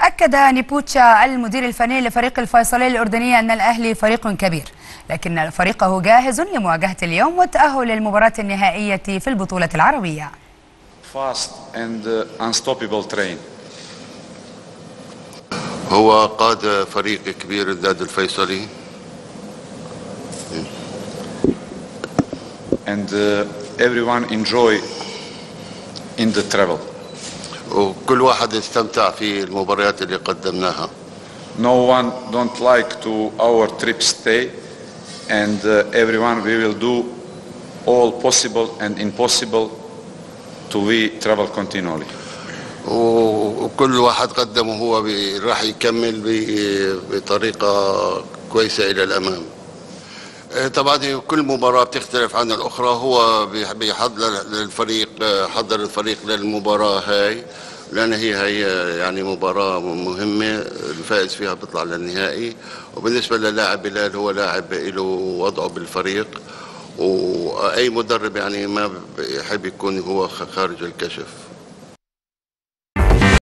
أكد نيبوتشا المدير الفني لفريق الفيصلية الأردنية أن الأهلي فريق كبير، لكن فريقه جاهز لمواجهة اليوم والتأهل للمباراة النهائية في البطولة العربية. Fast and unstoppable train. هو قاد فريق كبير النادي الفيصلي. And everyone enjoy in the travel. وكل واحد استمتع في المباريات اللي قدمناها. No one don't like to our trip stay, and everyone we will do all possible and impossible to we travel continually. وكل واحد قدمه هو راح يكمل بطريقة كويسة إلى الأمام. طبعا كل مباراة بتختلف عن الأخرى. هو بيحضر الفريق، حضر الفريق للمباراة هاي، لأن هي يعني مباراة مهمة، الفائز فيها بيطلع للنهائي. وبالنسبة للاعب بلال، هو لاعب له وضعه بالفريق، وأي مدرب يعني ما بيحب يكون هو خارج الكشف.